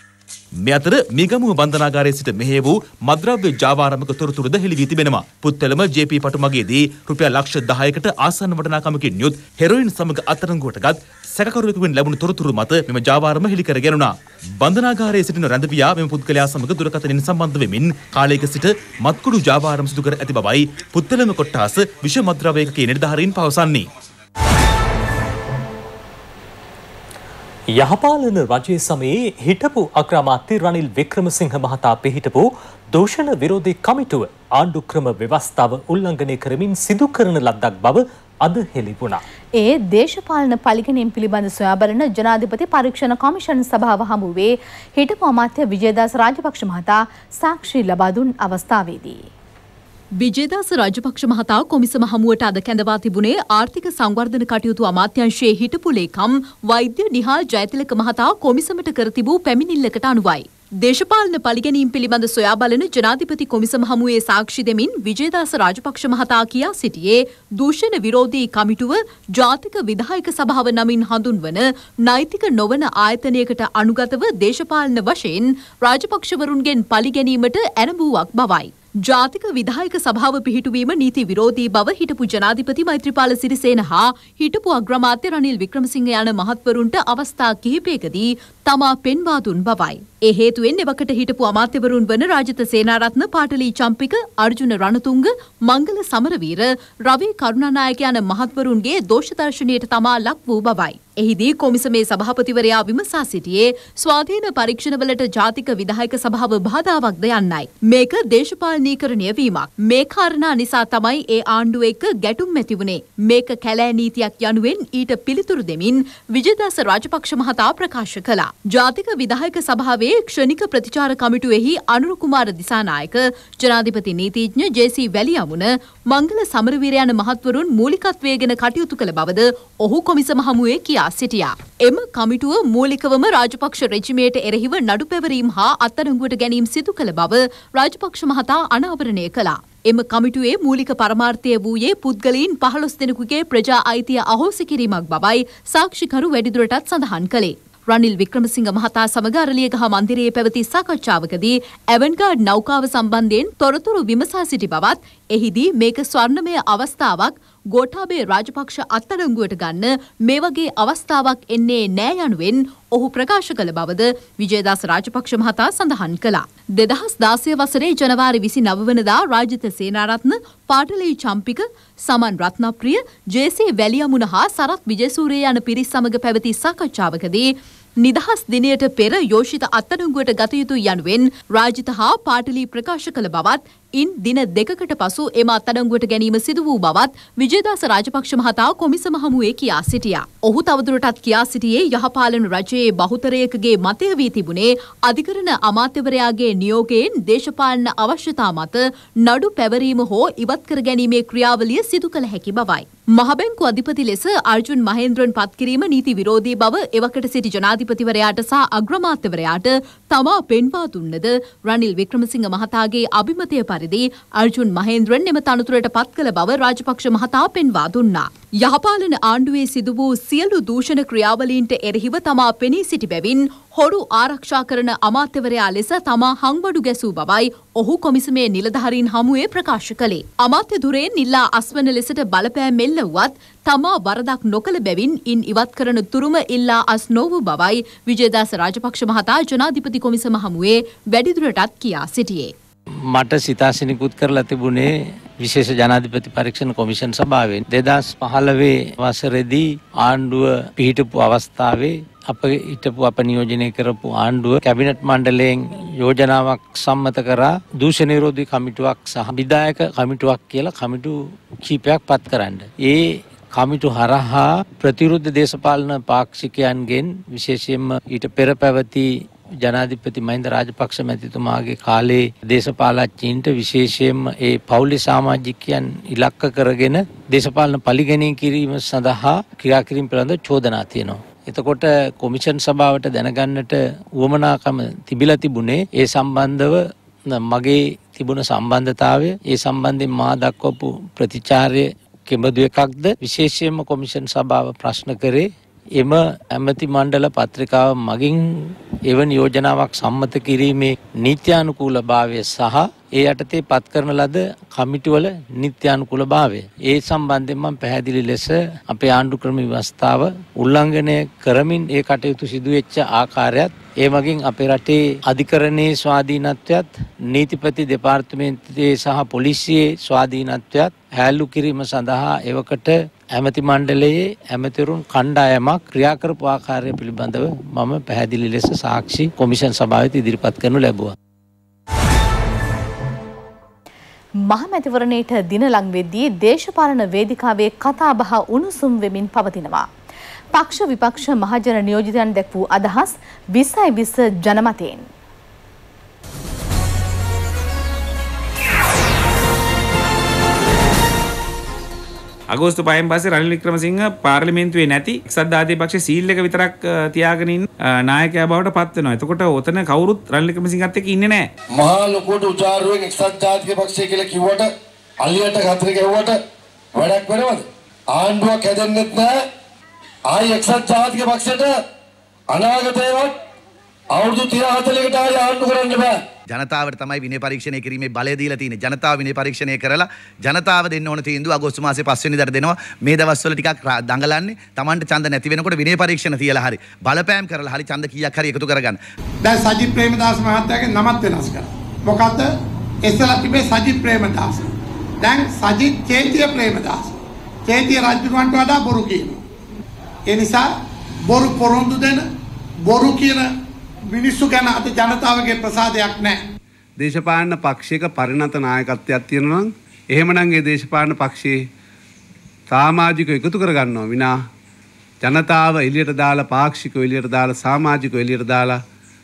C: මේ අතර මේගමුව බන්ධනාගාරයේ සිට මෙහෙය වූ මද්‍රව්‍ය ජාවාරමක තොරතුරුද හෙළි වී තිබෙනවා. පුත්තලම ජේ.පී. පටුමගේදී රුපියල් ලක්ෂ 10කට ආසන්න වටිනාකමකින් යුත් හෙරොයින් සමග අත්අඩංගුවටගත් සැකකරුවෙකුගෙන් ලැබුණු තොරතුරු මත මෙම ජාවාරම හෙළි කරගෙනුණා. බන්ධනාගාරයේ සිටින රැඳවියා මෙම පුද්ගලයා සමග දුරකථනයෙන් සම්බන්ධ වෙමින් කාලයක සිට මත්කුඩු ජාවාරම සිදු කර ඇති බවයි පුත්තලම කොට්ටාස විෂ මද්‍රව්‍ය ඒකකයේ නිලධාරීන් පවසන්නේ.
A: යහපාලන රජයේ සමයේ හිටපු අග්‍රාමාත්‍ය රනිල් වික්‍රමසිංහ මහතා පිහිටපු දූෂණ විරෝධී කමිටුව ආණ්ඩු ක්‍රම ව්‍යවස්ථාව උල්ලංඝනය කරමින් සිදු කරන ලද්දක් බව අද හෙළි වුණා.
B: ඒ දේශපාලන පලිගැනීම් පිළිබඳ සොයා බලන ජනාධිපති පරීක්ෂණ කොමිෂන් සභාව හමුවේ හිටපු අමාත්‍ය විජේදාස රාජපක්ෂ මහතා සාක්ෂි ලබා දුන් අවස්ථාවේදී
D: විජේදාස රාජපක්ෂ මහතා කොමිසම හමුවට අද කැඳවා තිබුණේ ආර්ථික සංවර්ධන කටයුතු අමාත්‍යාංශයේ හිටපු ලේකම් වෛද්‍ය නිහාල් ජයතිලක මහතා කොමිසමට කර තිබූ පැමිණිල්ලකට අනුවයි. දේශපාලන පලිගැනීම් පිළිබඳ සොයා බලන ජනාධිපති කොමිසම හමුවේ සාක්ෂි දෙමින් විජේදාස රාජපක්ෂ මහතා කියා සිටියේ දූෂණ විරෝධී කමිටුව ජාතික විධායක සභාව නමින් හඳුන්වන නෛතික නොවන ආයතනයකට අනුගතව දේශපාලන වශයෙන් රාජපක්ෂවරුන්ගෙන් පලිගැනීමට ඇරඹුවක් බවයි. ජාතික විධායක සභාව පිහිටුවීම නීති විරෝධී බව හිටපු ජනාධිපති මෛත්‍රීපාල සිරිසේන හා හිටපු අග්‍රාමාත්‍ය රනිල් වික්‍රමසිංහ යන මහත්වරුන්ට අවස්ථා කිහිපයකදී තමා පෙන්වා දුන් බවයි. ඒ හේතුවෙන් එවකට හිටපු අමාත්‍යවරුන් වන රාජිත සේනාරත්න, පාටලී චම්පික, අර්ජුන රණතුංග, මංගල සමරවීර, රවී කරුණානායක යන මහත්වරුන්ගේ දෝෂ දර්ශනයට තමා ලක් වූ බවයි. එහිදී කොමිසමේ සභාපතිවරයා විමසා සිටියේ ස්වාධීන පරීක්ෂණවලට ජාතික විධායක සභාව බාධාවක්ද යන්නයි. මේක දේශපාලනීකරණය වීමක්. මේ කාරණා නිසා තමයි ඒ ආණ්ඩුව එක්ක ගැටුම් ඇති වුණේ. මේක කැලෑ නීතියක් යනුවෙන් ඊට පිළිතුරු දෙමින් විජේදාස රාජපක්ෂ මහතා ප්‍රකාශ කළා. ජාතික විධායක සභාවේ ක්ෂණික ප්‍රතිචාර කමිටුවේහි අනුර කුමාර දිසානායක, ජනාධිපති නීතිඥ ජේ.සී. වැලියමුණ, මංගල සමරවීර යන මහත්වරුන් මූලිකත්වයේගෙන කටයුතු කළ බවද ඔහු කොමිසම හමුවේ කියා සිටියා. එම කමිටුව මූලිකවම රාජපක්ෂ රෙජිමේට එරෙහිව නඩු පැවරීම් හා අත්අඩංගුවට ගැනීම සිදු කළ බව රාජපක්ෂ මහතා අනාවරණය කළා. එම කමිටුවේ මූලික පරමාර්ථය වූයේ පුද්ගලයන් 15 දෙනෙකුගේ ප්‍රජා අයිතිය අහෝසි කිරීමක් බවයි සාක්ෂිකරු වැඩිදුරටත් සඳහන් කළේ. රනිල් වික්‍රමසිංහ මහතා සමග අරලියගහ මන්දිරයේ පැවති සාකච්ඡාවකදී ඇවන්ගාඩ් නෞකාව සම්බන්ධයෙන් තොරතුරු විමසා සිටි බවත් එහිදී මේක ස්වර්ණමය අවස්ථාවක්, ගෝඨාභය රාජපක්ෂ අත්අඩංගුවට ගන්න මේ වගේ අවස්ථාවක් එන්නේ නෑ යනුවෙන් ඔහු ප්‍රකාශ කළ බවද විජේදාස රාජපක්ෂ මහතා සඳහන් කළා. 2016 වසරේ ජනවාරි 29 වනදා රාජිත සේනාරත්න, පාටලී චම්පික, සමන් රත්නප්‍රිය, ජේ.සී. වැලියමුණ හා සරත් විජේසූරිය යන පිරිස් සමග පැවති සාකච්ඡාවකදී නිදහස් දිනයට පෙර යෝෂිත අත්අඩංගුවට ගත යුතු යනුවෙන් රාජිත හා පාටලී ප්‍රකාශ කළ බවත් ඉන් දින දෙකකට පසු එම අත්අඩංගුවට ගැනීම සිදු වූ බවත් විජේදාස රාජපක්ෂ මහතා කොමිසම හමුවේ කියා සිටියා. ඔහු තවදුරටත් කියා සිටියේ යහපාලන රජයේ බහුතරයකගේ මතය වී තිබුණේ අධිකරණ අමාත්‍යවරයාගේ නියෝගයෙන් දේශපාලන අවශ්‍යතා මත නඩු පැවරීම හෝ ඉවත් කර ගැනීමේ ක්‍රියාවලිය සිදු කළ හැකි බවයි. මහබැංකු අධිපති ලෙස අර්ජුන් මහේන්ද්‍රන් පත් කිරීම නීති විරෝධී බව එවකට සිටි ජනාධිපතිවරයාට සහ අග්‍රාමාත්‍යවරයාට තමා පෙන්වා දුන්නද රනිල් වික්‍රමසිංහ මහතාගේ අභිමතය පරිදි අර්ජුන් මහේන්ද්‍රන් එම තනතුරට පත් කළ බව රාජපක්ෂ මහතා පෙන්වා දුන්නා. යහපාලන ආණ්ඩුවේ සිදු වූ සියලු දූෂණ ක්‍රියාවලීන්ට එරෙහිව තමා පෙනී සිටි බැවින් හොරු ආරක්ෂා කරන අමාත්‍යවරයා ලෙස තමා හංබඩු ගැසූ බවයි ඔහු කොමිසමේ නිලධාරීන් හමුවේ ප්‍රකාශ කළේ. අමාත්‍ය ධුරයෙන් ඉල්ලා අස්වන ලෙසට බලපෑම් එල්ල වුවත් තමා වරදක් නොකළ බැවින් ඉන් ඉවත් කරන තුරුම ඉල්ලා අස් නොවූ බවයි විජේදාස රාජපක්ෂ මහතා ජනාධිපති කොමිසම හමුවේ වැඩිදුරටත් කියා සිටියේ.
N: මට සිතාසිනිකුත් කරලා තිබුණේ විශේෂ ජනාධිපති පරීක්ෂණ කොමිෂන් සභාවෙන් 2015 වසරේදී ආණ්ඩුව පිහිටපු අවස්ථාවේ අප නියෝජනය කරපු ආණ්ඩුව කැබිනට් මණ්ඩලයෙන් යෝජනාවක් සම්මත කරා දූෂණ විරෝධී කමිටුවක් සහ විධායක කමිටුවක් කියලා කමිටු කීපයක් පත් කරන්න. ඒ කමිටු හරහා ප්‍රතිවිරුද්ධ දේශපාලන පාක්ෂිකයන්ගෙන් විශේෂයෙන්ම ඊට පෙර පැවති ජනාධිපති මහින්ද රාජපක්ෂ මැතිතුමාගේ කාලේ දේශපාලඥයින්ට විශේෂයෙන්ම ඒ පෞලි සමාජිකයන් ඉලක්ක කරගෙන දේශපාලන පරිගණනය කිරීම සඳහා ක්‍රියා කිරීම පිළිබඳ චෝදනා තියෙනවා. එතකොට කොමිෂන් සභාවට දැනගන්නට උවමනාකම තිබිලා තිබුණේ ඒ සම්බන්ධව මගේ තිබුණ සම්බන්ධතාවය, ඒ සම්බන්ධයෙන් මා දක්වපු ප්‍රතිචාරය කෙබඳු එකක්ද විශේෂයෙන්ම කොමිෂන් සභාව ප්‍රශ්න කරේ එම ඇමති මණ්ඩල පත්‍රිකාව මගින් එවැනි යෝජනාවක් සම්මත කිරීමේ නීත්‍යානුකූලභාවය සහ ඒ යටතේ පත් කරන ලද කමිටුවල නීත්‍යානුකූලභාවය. ඒ සම්බන්ධයෙන් මම පැහැදිලි ලෙස අපේ ආණ්ඩු ක්‍රම ව්‍යවස්ථාව උල්ලංඝනය කරමින් ඒ කටයුතු සිදු වෙච්ච ආකාරයත් ඒ මගින් අපේ රටේ අධිකරණයේ ස්වාධීනත්වයත් නීතිපති දෙපාර්තමේන්තුවේ සහ පොලිසියේ ස්වාධීනත්වයත් හැලු කිරීම සඳහා එවකට ඇමති මණ්ඩලයේ ඇමතිවරුන් කණ්ඩායමක් ක්‍රියා කරපු ආකාරය පිළිබඳව මම පැහැදිලි ලෙස සාක්ෂි කොමිෂන් සභාවට ඉදිරිපත් කරනු ලැබුවා.
B: මහමැතිවරණයට දින ලං වෙද්දී දේශපාලන වේදිකාවේ කතාබහ උණුසුම් වෙමින් පවතිනවා. පක්ෂ විපක්ෂ මහජන නියෝජිතයන් දැක් වූ අදහස් 20 ජනමතයෙන්.
O: අගෝස්තු 5 පස්සේ රනිල් වික්‍රමසිංහ පාර්ලිමේන්තුවේ නැති එක්සත් ජාතික පක්ෂයේ සීල් එක විතරක් තියාගෙන ඉන්න නායකයා බවට පත් වෙනවා. එතකොට ඔතන කවුරුත් රනිල් වික්‍රමසිංහත් එක්ක ඉන්නේ නැහැ.
P: මහා ලොකුට උචාරුවෙන් එක්සත් ජාතික පක්ෂය කියලා කිව්වට අලියට කතර ගැව්වට වැඩක් වෙනවද? ආණ්ඩුවක් හැදෙන්නෙත් නැහැ. ආයි එක්සත් ජාතික පක්ෂයට අනාගතේවත් අවුරුදු 30-40කට ආයි ආණ්ඩු කරන්න බෑ.
Q: ජනතාවට තමයි විනය පරීක්ෂණය කිරීමේ බලය දීලා තියෙන්නේ. ජනතාව විනය පරීක්ෂණය කරලා ජනතාව දෙන්න ඕන තීන්දුව අගෝස්තු මාසේ 5 වෙනිදාට දෙනවා. මේ දවස්වල ටිකක් දඟලන්නේ Tamanට ඡන්ද නැති වෙනකොට විනය පරීක්ෂණ තියලා හරි බලපෑම් කරලා හරි ඡන්ද කීයක් හරි එකතු කරගන්න.
R: දැන් සජිත් ප්‍රේමදාස මහත්තයාගේ නමත් වෙනස් කරා. මොකද්ද? ඉස්සලා තිබේ සජිත් ප්‍රේමදාස. දැන් සජිත් චේතිය ප්‍රේමදාස. චේතිය රජුන්ට වඩා බොරු කියනවා. ඒ නිසා බොරු පොරොන්දු දෙන බොරු කියන මිනිස්සු ගැන අද ජනතාවගේ ප්‍රසාදයක් නැහැ.
S: දේශපාලන පක්ෂයක පරිණත නායකත්වයක් තියෙනවා නම් එහෙමනම් ඒ දේශපාලන පක්ෂයේ සමාජිකව එකතු කරගන්නවා විනා ජනතාව එළියට දාලා පාක්ෂිකව එළියට දාලා සමාජිකව එළියට දාලා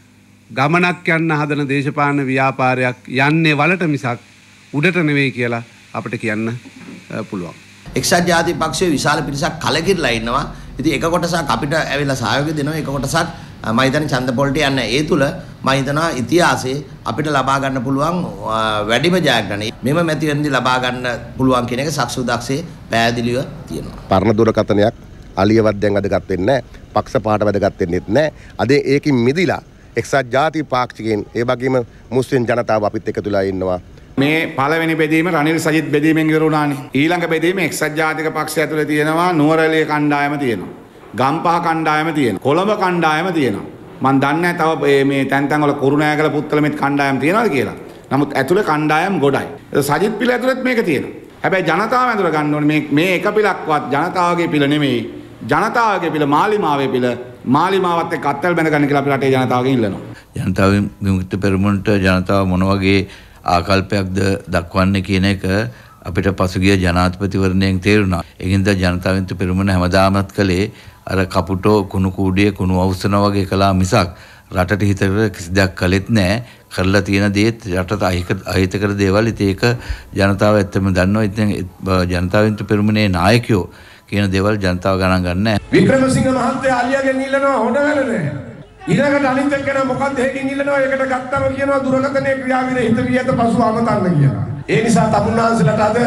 S: ගමනක් යන්න හදන දේශපාලන ව්‍යාපාරයක් යන්නේ වලට මිසක් උඩට නෙවෙයි කියලා අපිට කියන්න පුළුවන්.
T: එක්සත් ජාතික පක්ෂයේ විශාල පිරිසක් කලකිරලා ඉන්නවා. ඉතින් එක කොටසක් අපිට ඇවිල්ලා සහයෝගය දෙනවා. එක කොටසක් මම හිතන්නේ ඡන්ද පොලට යන්නේ. ඒ තුල මම හිතනවා ඉතිහාසයේ අපිට ලබා ගන්න පුළුවන් වැඩිම ජයග්‍රහණය මෙම මැතිවරණදී ලබා ගන්න පුළුවන් කියන එක සක්සුදාක්ෂේ පැහැදිලිව තියෙනවා.
U: පරණ දුරකථනයක් අලියවත් දැන් අද ගත්තේ නැහැ. පක්ෂ පාට වැඩ ගත්තෙත් නැහැ. අද ඒකින් මිදිලා එක්සත් ජාතික පාක්ෂිකයන් ඒ වගේම මුස්ලිම් ජනතාව අපිත් එකතුලා ඉන්නවා.
V: මේ පළවෙනි බෙදීම රනිල් සජිත් බෙදීමෙන් ඉවර වුණානේ. ඊළඟ බෙදීම එක්සත් ජාතික පක්ෂය ඇතුලේ තියෙනවා නුවරඑළිය කණ්ඩායම තියෙනවා. ගම්පහ කණ්ඩායම තියෙනවා. කොළඹ කණ්ඩායම තියෙනවා. මම දන්නේ නැහැ තව මේ තැන් තැන් වල කුරුණෑගල පුත්තලමෙත් කණ්ඩායම් තියෙනවද කියලා. නමුත් ඇතුලේ කණ්ඩායම් ගොඩයි. සජිත් පිළ ඇතුලේත් මේක තියෙනවා. හැබැයි ජනතාව ඇතුලේ ගන්න ඕනේ මේ එක පිළක්වත් ජනතාවගේ පිළ නෙමෙයි. ජනතාවගේ පිළ මාලිමාවේ පිළ මාලිමාවත් එක්ක අත්වල බැඳ ගන්න කියලා අපි රටේ ජනතාවගෙන් ඉල්ලනවා.
F: ජනතාව විමුක්ති පෙරමුණට ජනතාව මොන වගේ ආකල්පයක්ද දක්වන්නේ කියන එක අපිට පසුගිය ජනාධිපතිවරණයෙන් තේරුණා. ඒකින්ද ජනතා විමුක්ති පෙරමුණ හැමදාමත් කළේ අර කපුටෝ කුණු කූඩියේ කුණු අවුස්සනවා වගේ කළා මිසක් රටට හිතකර කිසි දෙයක් කළෙත් නැහැ. කරලා තියෙන දේත් රටට අහිතකර දේවල්. ඉතින් ඒක ජනතාව ඇත්තම දන්නවා. ඉතින් ජනතා විමුක්ති පෙරමුණේ නායකයෝ කියන දේවල් ජනතාව ගණන් ගන්න නැහැ.
P: වික්‍රමසිංහ මහත්තයා අලියාගෙන් ඉල්ලනවා හොඳ වෙලනේ. ඊළඟට අනිත් එක්කෙනා මොකක්ද හේකින් ඉල්ලනවා ඒකට ගත්තම කියනවා දුරකථනයේ ක්‍රියාවිරේ හිත වියත පසු අමතන්න කියලා. ඒ නිසා තමුන්නාන්සලට අද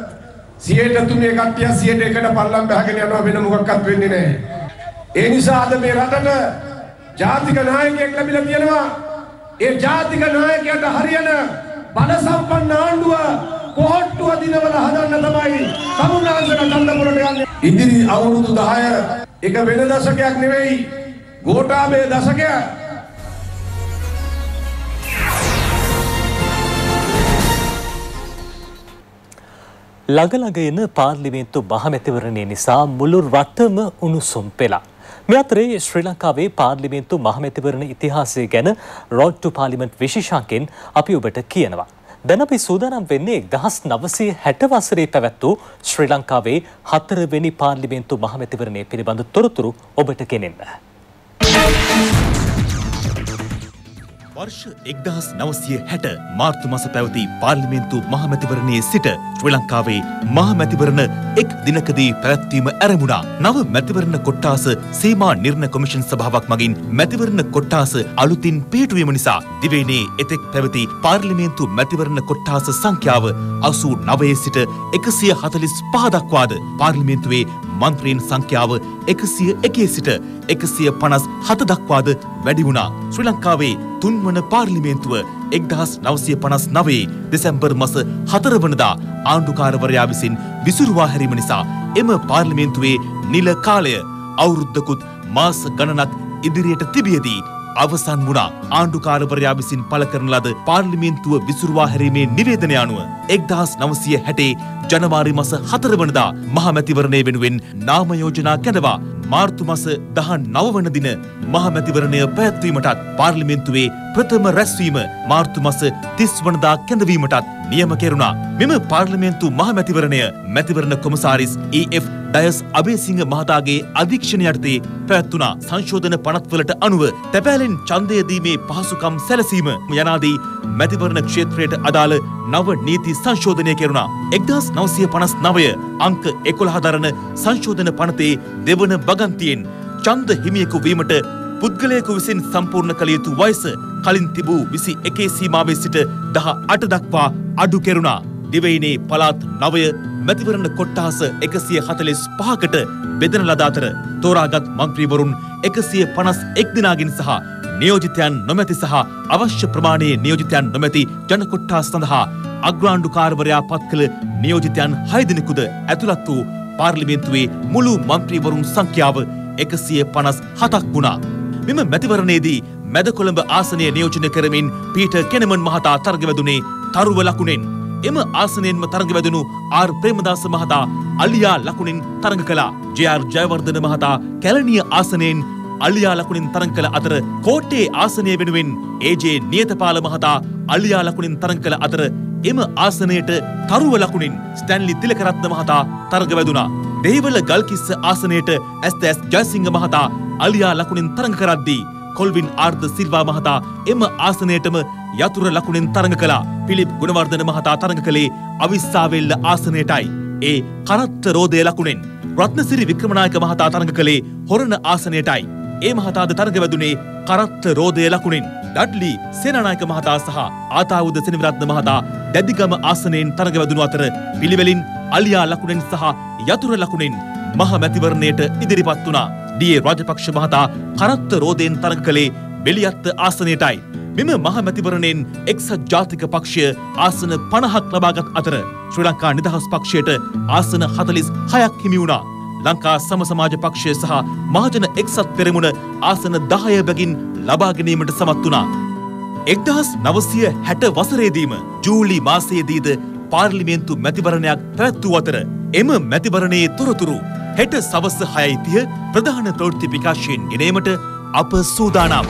P: 103 කට්ටිය 101ට පල්ලම් බහගෙන යනවා වෙන මොකක්වත් වෙන්නේ නැහැ. ඒ නිසා අද මේ රටට ජාතික නායකයෙක් ලැබිලා තියෙනවා. ඒ ජාතික නායකයාට හරියන බල සම්පන්න ආණ්ඩුව කොහොට්ටුව දිනවල හදන්න තමයි තමුන්නාන්සලට තණ්ඩපුරට යන්නේ. ඉදිරි අවුරුදු 10 එක වෙන දශකයක් නෙවෙයි ගෝඨාභය දශකය.
A: ළඟ එන පාර්ලිමේන්තු මහමැතිවරණය නිසා මුළු රටම උණුසුම් පෙළා. මේ අතරේ ශ්‍රී ලංකාවේ පාර්ලිමේන්තු මහමැතිවරණ ඉතිහාසය ගැන රෝඩ් ටු පාර්ලිමේන්ට් විශේෂාංකෙන් අපි ඔබට කියනවා. දැන් අපි සූදානම් වෙන්නේ 1960 වසරේ පැවැත් වූ ශ්‍රී ලංකාවේ 4 වෙනි පාර්ලිමේන්තු මහමැතිවරණය පිළිබඳ තොරතුරු ඔබට ගෙනෙන්න.
C: වර්ෂ 1960 මාර්තු මාස පැවති පාර්ලිමේන්තු මහමැතිවරණයේ සිට ශ්‍රී ලංකාවේ මහමැතිවරණ එක් දිනකදී පැවැත්වීම ආරම්භුණා. නව මැතිවරණ කොට්ටාස සීමා නිර්ණය කොමිෂන් සභාවක් මගින් මැතිවරණ කොට්ටාස අලුතින් පිහිටුවීම නිසා දිවයිනේ එතෙක් පැවති පාර්ලිමේන්තු මැතිවරණ කොට්ටාස සංඛ්‍යාව 89 සිට 145 දක්වාද පාර්ලිමේන්තුවේ මන්ත්‍රීන් සංඛ්‍යාව 101 සිට 157 දක්වාද වැඩි වුණා. ශ්‍රී ලංකාවේ තුන්වන පාර්ලිමේන්තුව 1959 දෙසැම්බර් මාස 4 වනදා ආණ්ඩුකාරවරයා විසින් විසිරුවා හැරීම නිසා එම පාර්ලිමේන්තුවේ නිල කාලය අවුරුද්දකුත් මාස ගණනක් ඉදිරියට තිබියදී අවසන් වුණා. ආණ්ඩුකාරවරයා විසින් පළ කරන ලද පාර්ලිමේන්තුව විසුරුවා හැරීමේ නිවේදනය අනුව 1960 ජනවාරි මාස 4 වනදා මහමැතිවරණය වෙනුවෙන් නාම යෝජනා කැඳවා මාර්තු මාස 19 වන දින මහමැතිවරණය පැවැත්වීමටත් පාර්ලිමේන්තුවේ ප්‍රථම රැස්වීම මාර්තු මාස 30 වනදා කැඳවීමටත් නියම කෙරුණා. මෙම පාර්ලිමේන්තු මහමැතිවරණය මැතිවරණ කොමසාරිස් EF ඩයස් අබේසිංහ මහතාගේ අධීක්ෂණය යටතේ පැවැත්වුණා. සංශෝධන පනත්වලට අනුව තැපෑලෙන් ඡන්දය දීමේ පහසුකම් සැලසීම යනාදී මැතිවරණ ක්ෂේත්‍රයට අදාළ නව නීති සංශෝධනය කෙරුණා. 1959 අංක 11 දරන සංශෝධන පනතේ දෙවන වගන්තියෙන් ඡන්ද හිමියෙකු වීමට පුද්ගලයෙකු විසින් සම්පූර්ණ කළ යුතු වයස කලින් තිබූ 21 සීමාවේ සිට 18 දක්වා අඩු කෙරුණා. දිවයිනේ පළාත් 9 මැතිවරණ කොට්ටාස 145කට බෙදන ලද අතර තෝරාගත් මන්ත්‍රීවරුන් 151 දෙනාගෙන් සහ නියෝජිතයන් නොමැති සහ අවශ්‍ය ප්‍රමාණයේ නියෝජිතයන් නොමැති ජන කොට්ටාස සඳහා අග්‍රාණ්ඩුකාරවරයා පත් කළ නියෝජිතයන් 6 දෙනෙකුද ඇතුළත් වූ පාර්ලිමේන්තුවේ මුළු මන්ත්‍රීවරුන් සංඛ්‍යාව 157ක් වුණා. මෙම මැතිවරණයේදී මැද කොළඹ ආසනය නියෝජනය කරමින් පීටර් කෙනමන් මහතා තරග වැදුනේ තරුව ලකුණෙන්. එම ආසනයෙන්ම තරග වැදුණු ආර් ප්‍රේමදාස මහතා අලියා ලකුණෙන් තරග කළා. ජේ.ආර්. ජයවර්ධන මහතා කැලණිය ආසනයෙන් අලියා ලකුණෙන් තරග කළ අතර කෝට්ටේ ආසනය වෙනුවෙන් ඒ.ජේ. නියතපාල මහතා අලියා ලකුණෙන් තරග කළ අතර එම ආසනයට තරුව ලකුණෙන් ස්ටැන්ලි තිලකරත්න මහතා තරග වැදුණා. දෙහිවල ගල්කිස්ස ආසනයට එස්.එස්. ජයසිංහ මහතා අලියා ලකුණෙන් තරග කරද්දී කොල්වින් ආර්ද සිල්වා මහතා එම ආසනයටම යතුර ලකුණෙන් තරග කළා. පිලිප් ගුණවර්ධන මහතා තරග කළේ අවිස්සාවෙල්ල ආසනයටයි. ඒ කරත්ත රෝදය ලකුණෙන්. රත්නසිරි වික්‍රමනායක මහතා තරග කළේ හොරණ ආසනයටයි. ඒ මහතාද තරග වැදුනේ කරත්ත රෝදය ලකුණෙන්. ඩඩ්ලි සේනානායක මහතා සහ ආතාවුද සෙනවිරත්න මහතා දැදිගම ආසනයෙන් තරග වැදුණු අතර පිළිවෙලින් අලියා ලකුණෙන් සහ යතුර ලකුණෙන් මහ මැතිවරණයට ඉදිරිපත් වුණා. ඩී.ඒ. රාජපක්ෂ මහතා කරත්ත රෝදයෙන් තරග කළේ බෙලියත්ත ආසනයටයි. මෙම මහ මැතිවරණයෙන් එක්සත් ජාතික පක්ෂය ආසන 50ක් ලබාගත් අතර ශ්‍රී ලංකා නිදහස් පක්ෂයට ආසන 46ක් හිමි වුණා. ලංකා සම සමාජ පක්ෂය සහ මහජන එක්සත් පෙරමුණ ආසන 10 බැගින් ලබා ගැනීමට සමත් වුණා. 1960 වසරේදීම ජූලි මාසයේදීද පාර්ලිමේන්තු මැතිවරණයක් පැවැත්වූ අතර එම මැතිවරණයේ තොරතුරු හෙට සවස් 6:30 ප්‍රධාන ප්‍රවෘත්ති විකාශයෙන් ගෙනීමට අප සූදානම්.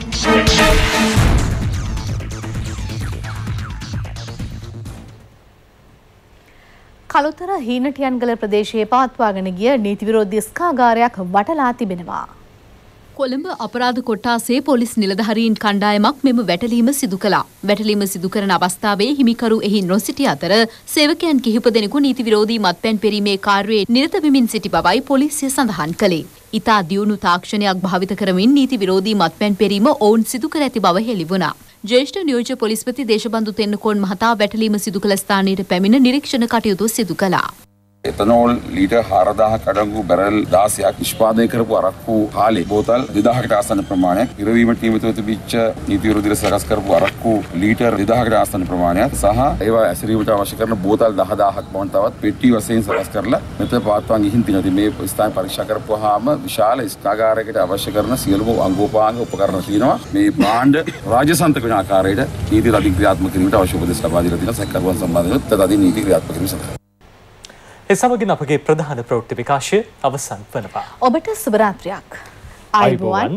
B: කළුතර හීනටියන්ගල ප්‍රදේශයේ පවත්වාගෙන ගිය නීති විරෝධී ස්කාගාරයක් වටලා තිබෙනවා.
D: කොළඹ අපරාධ කොට්ටාසේ පොලිස් නිලධාරීන් කණ්ඩායමක් මෙම වැටලීම සිදු කළා. වැටලීම සිදු කරන අවස්ථාවේ හිමිකරු එහි නොසිටි අතර සේවකයන් කිහිප දෙනෙකු නීති විරෝධී මත්පැන් පෙරීමේ කාර්යයේ නිරත වෙමින් සිටි බවයි පොලිසිය සඳහන් කළේ. ඉතා දියුණු තාක්ෂණයක් භාවිත කරමින් නීති විරෝධී මත්පැන් පෙරීම ඔවුන් සිදු කර ඇති බව හෙළි වුණා. ජ්‍යෙෂ්ඨ නියෝජ්‍ය පොලිස්පති දේශබන්දු තෙන්නකෝන් මහතා වැටලීම සිදු කළ ස්ථානයට පැමිණ නිරීක්ෂණ කටයුතු සිදු කළා.
E: එතනෝල් ලීටර් 4000ක් අඩංගු බැරල් 16ක් නිෂ්පාදනය කරපු අරක්කු හාලේ බෝතල් 2000කට ආසන්න ප්‍රමාණයක් පිරවීමට නියමිතව තිබිච්ච නීති විරෝධීව සකස් කරපු අරක්කු ලීටර් 2000කට ආසන්න ප්‍රමාණයක් සහ ඒවා ඇසරීමට අවශ්‍ය කරන බෝතල් 10000ක් බවන් තවත් පෙට්ටි වශයෙන් සකස් කරලා මෙතන පාත්වන් ගිහින් තියෙනවා. මේ ස්ථාන පරීක්ෂා කරපුවාම විශාල ස්ථාගාරයකට අවශ්‍ය කරන සියලුම අංගෝපාංග උපකරණ තියෙනවා. මේ භාණ්ඩ රාජසන්තක වෙන ආකාරයට නීති රාජ්‍ය ක්‍රියාත්මක කිරීමට අවශ්‍ය උපදෙස් ලබා දීලා තියෙනවා. සැකකරුවන් සම්බන්ධව තදදී නීති ක්‍රියාත්මක කිරීම සඳහා
A: ඒ සමගින් අපගේ ප්‍රධාන ප්‍රවෘත්ති විකාශය අවසන් වනවා.
B: ඔබට සුබ රාත්‍රියක්. ආයුබෝවන්.